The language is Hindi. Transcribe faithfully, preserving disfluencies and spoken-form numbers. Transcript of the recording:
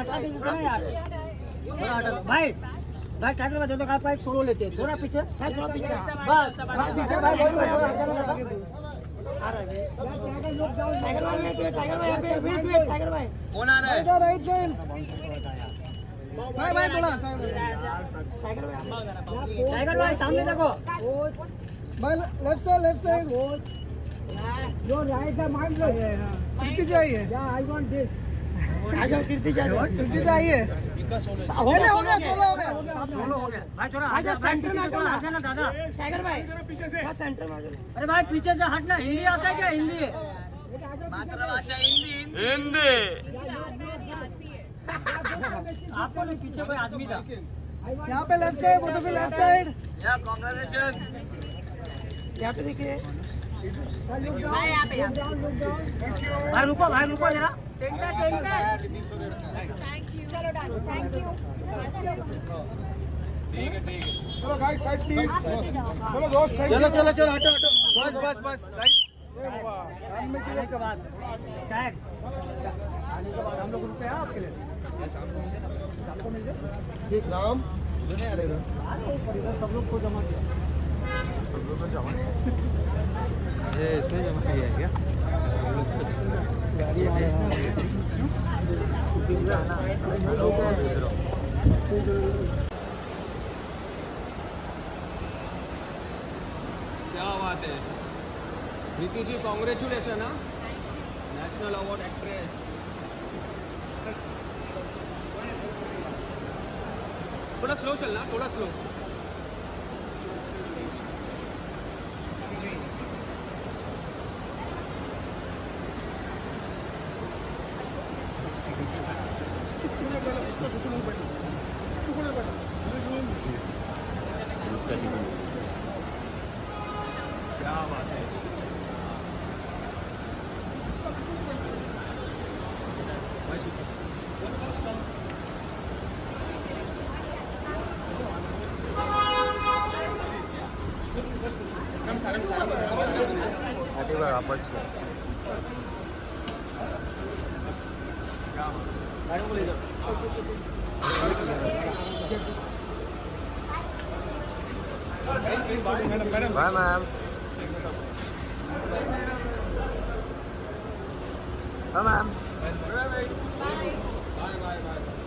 भाई भाई टाइगर भाई दोनों का एक सोलो लेते हैं, थोड़ा पीछे थोड़ा पीछे बस पीछे भाई टाइगर भाई टाइगर भाई वेट वेट टाइगर भाई कौन आ रहा है इधर राइट साइड भाई भाई थोड़ा टाइगर भाई टाइगर भाई सामने देखो भाई लेफ्ट साइड लेफ्ट साइड जो राइट है माइंड कीर्ति चाहिए या आई वांट दिस आ जाओ कीर्ति चाहिए कीर्ति चाहिए हो गया हो गया सोलो हो गया सोलो हो गया भाई थोड़ा आजा सेंटर में आ जाना दादा टाइगर भाई पीछे से सेंटर में आ जाओ अरे भाई पीछे से हटना हिंदी आता है क्या हिंदी मातृभाषा हिंदी हिंदी आपको नहीं पीछे कोई आदमी था यहाँ पे लेफ्ट साइड वो तो फिर लेफ्ट साइड या कांग्रेचुलेशन यहाँ पे देखिए भाई यहाँ पे भाई रुको भाई रुको जरा सेंटर सेंटर थैंक यू चलो डन थैंक यू ठीक है ठीक है चलो गाइस साइड प्लीज चलो दोस्त चलो चलो चलो हटो हटो बस बस बस गाइस आने के बाद टैग आने के बाद हम लोग रुपए हैं आपके लिए शाम को मिल जाए ठीक नाम नहीं आ रहा सब लोग को जमा किया सब लोग को जमा ये इसमें जमा किया है क्या क्या बात है प्रीति जी कांग्रेचुलेशन हाँ नेशनल अवार्ड एक्ट्रेस थोड़ा स्लो चलना थोड़ा स्लो क्या बात है वापस bye ma'am bye ma'am bye bye bye